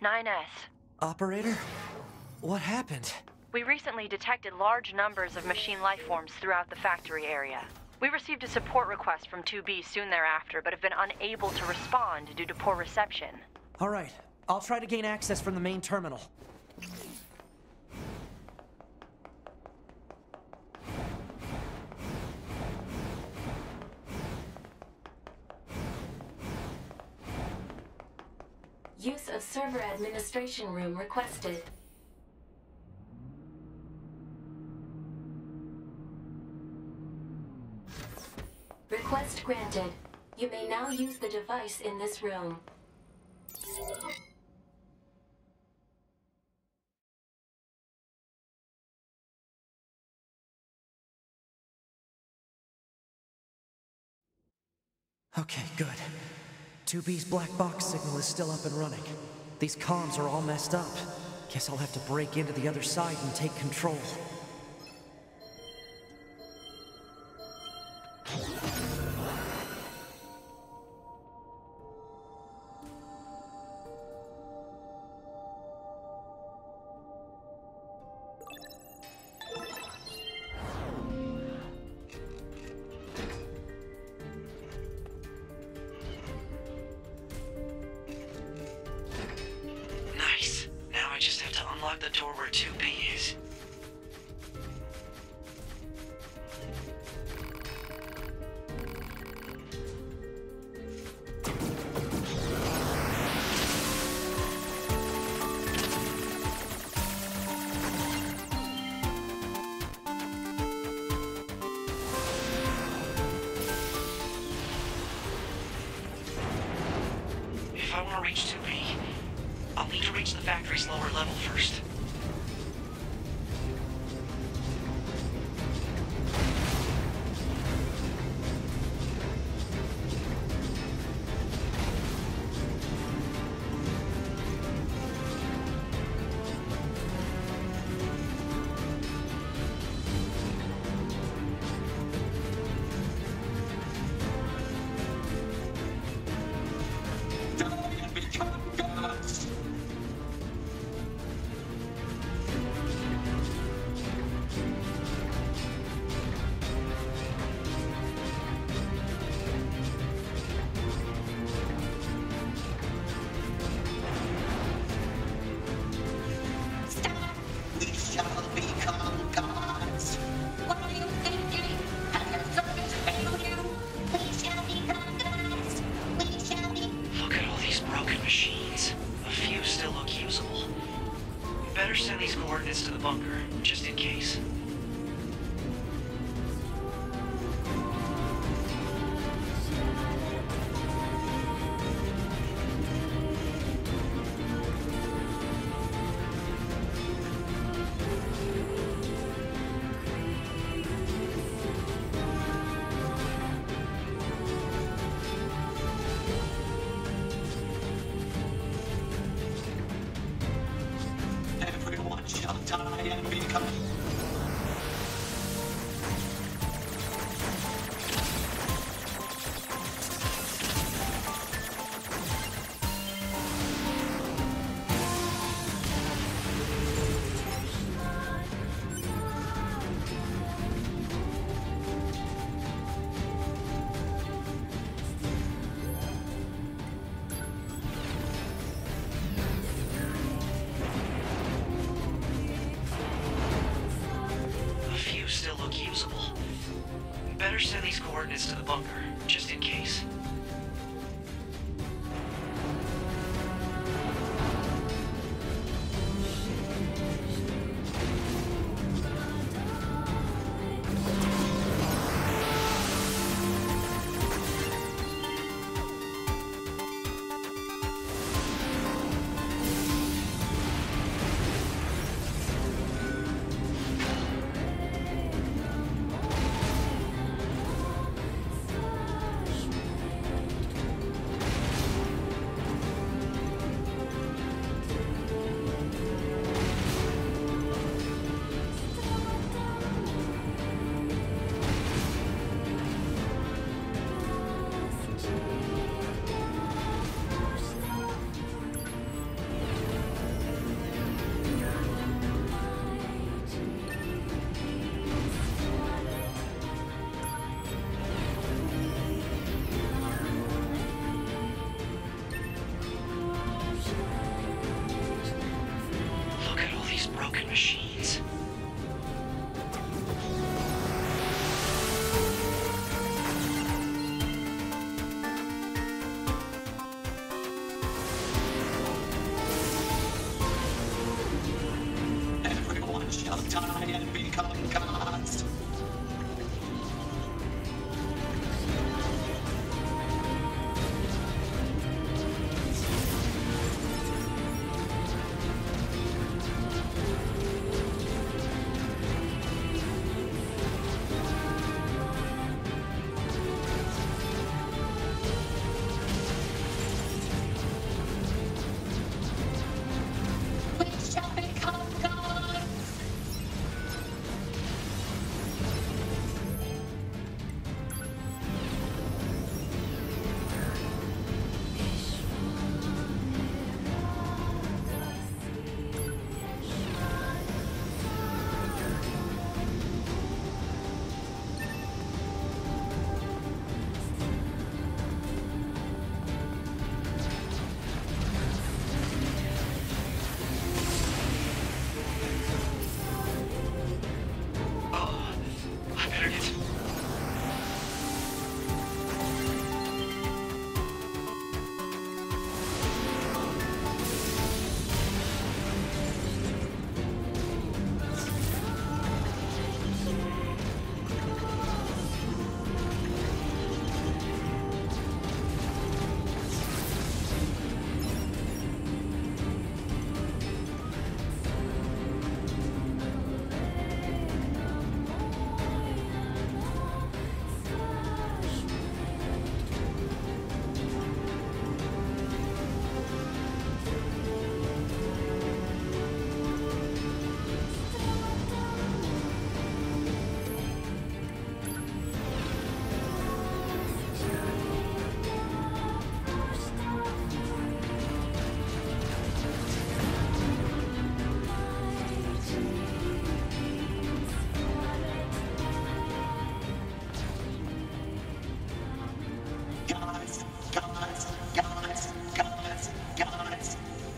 9S. Operator? What happened? We recently detected large numbers of machine life forms throughout the factory area. We received a support request from 2B soon thereafter, but have been unable to respond due to poor reception. All right, I'll try to gain access from the main terminal. Use of server administration room requested. Request granted. You may now use the device in this room. Okay, good. 2B's black box signal is still up and running. These comms are all messed up. Guess I'll have to break into the other side and take control. Nice. Now I just have to unlock the door where 2B is. If I want to reach 2B, I'll need to reach the factory's lower level first. Look at all these broken machines. A few still look usable. We better send these coordinates to the bunker, just in case. Everyone shall die and become... A few still look usable. We better send these coordinates to the bunker, just in case. broken machines. Everyone shall die and become gods. We shall become gods. Oh, I better get... Gods, gods, gods, gods, gods.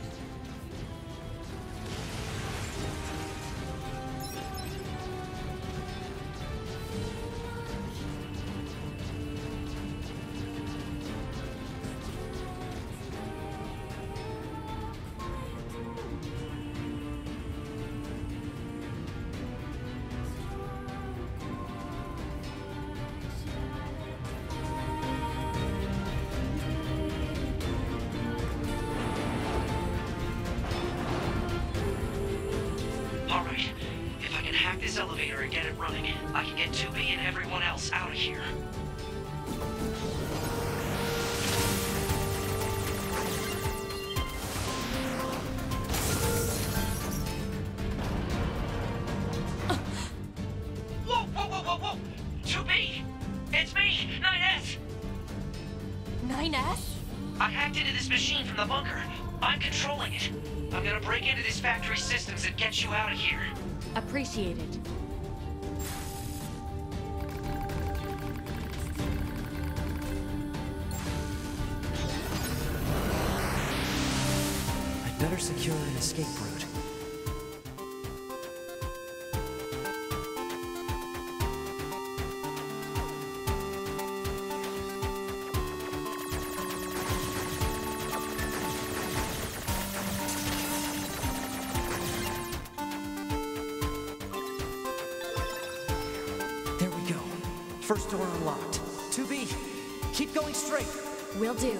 Alright, if I can hack this elevator and get it running, I can get 2B and everyone else out of here. Whoa, whoa, whoa, whoa, whoa! 2B! It's me, 9S! 9S? I hacked into this machine from the bunker. I'm controlling it. I'm gonna break into this factory systems and get you out of here. Appreciated. I'd better secure an escape route. There we go. First door unlocked. 2B, keep going straight. Will do.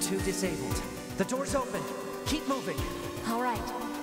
2 disabled. The door's open. Keep moving. All right.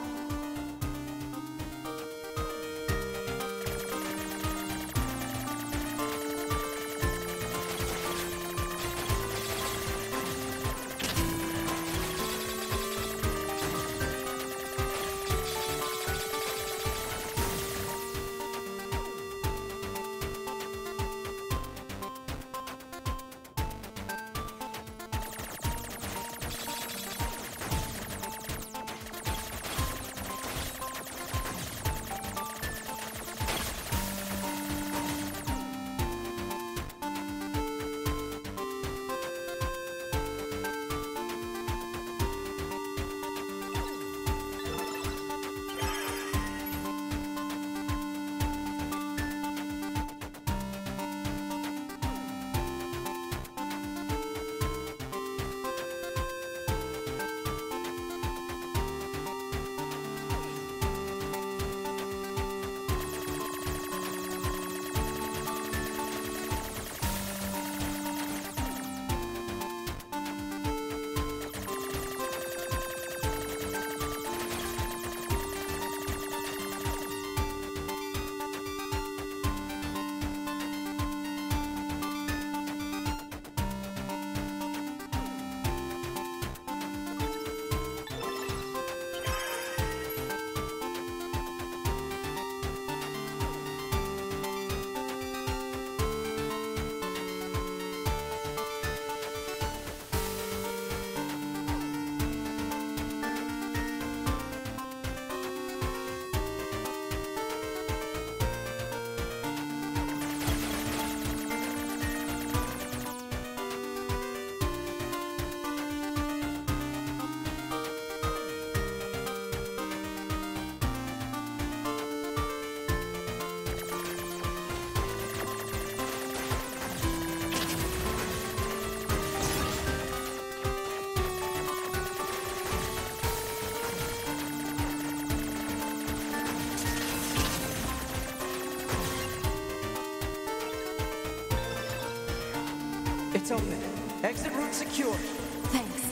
It's open. Exit route secured. Thanks.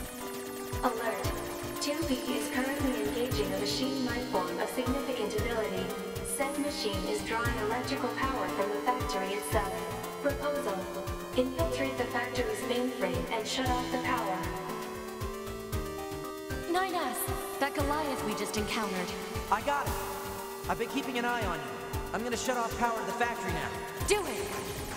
Alert. 2B is currently engaging a machine life form of significant ability. Said machine is drawing electrical power from the factory itself. Proposal. Infiltrate the factory's mainframe and shut off the power. 9S, that Goliath we just encountered. I got it. I've been keeping an eye on you. I'm gonna shut off power to the factory now. Do it!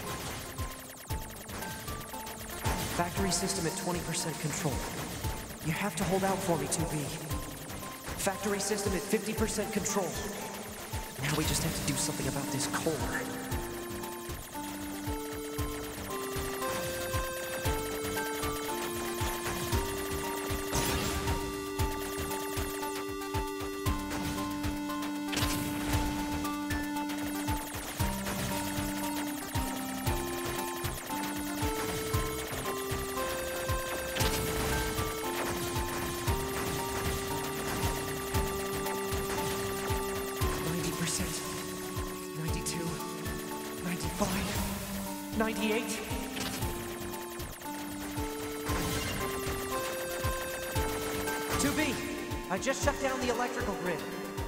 Factory system at 20% control. You have to hold out for me, 2B. Factory system at 50% control. Now we just have to do something about this core. I just shut down the electrical grid.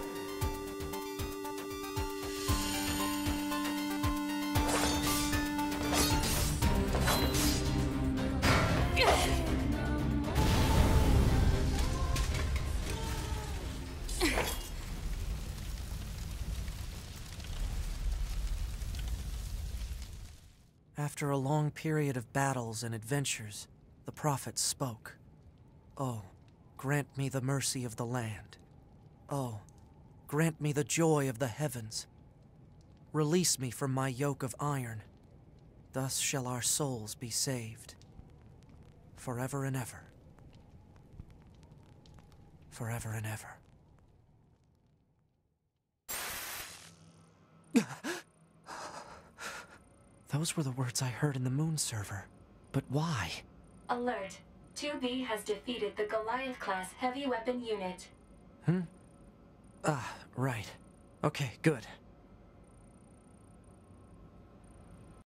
After a long period of battles and adventures, the prophet spoke. Oh, grant me the mercy of the land. Oh, grant me the joy of the heavens. Release me from my yoke of iron. Thus shall our souls be saved. Forever and ever. Forever and ever. Those were the words I heard in the moon server. But why? Alert. 2B has defeated the Goliath-class heavy weapon unit. Right. Okay, good.